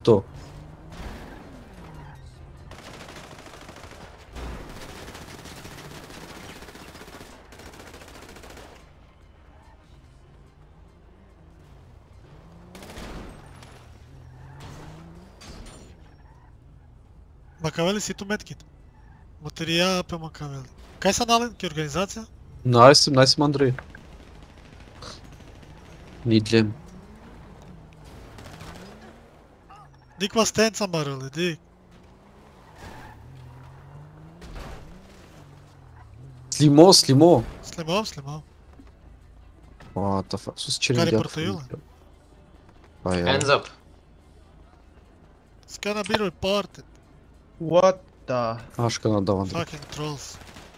То. Макавели си tu medkit. Материя pe Макавели. Кај са нален ке организација? Найсим Андрей. Нидлем. Диква стенца марали, дик. Слимо. Слимав. What the fuck? Sus черен Care дядо. portoiul? Hands up. It's gonna be reported. What the? Ашка надав, Андрей. Fucking trolls.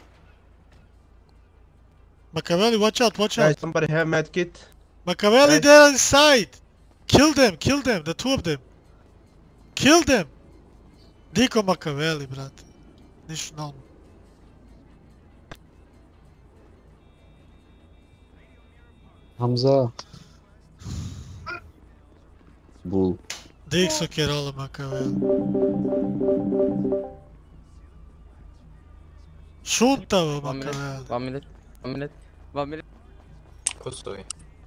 Макавели, watch out. Guys, somebody have medkit. Макавели, Guys. they're inside. Kill them, the two of them. Kill them. Дико Макавели, брат. Нищо ново. Хамза. Бул. Дик со керола Макавели. Шунтава Макавели. 1 minute. Пустой.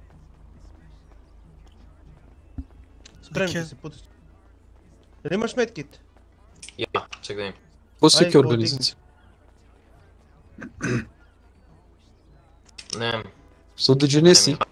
Спремте се, путайте. Дали имаш медкит? Я, чекай. После Ай, ке го организация. Не. Со дедженеси.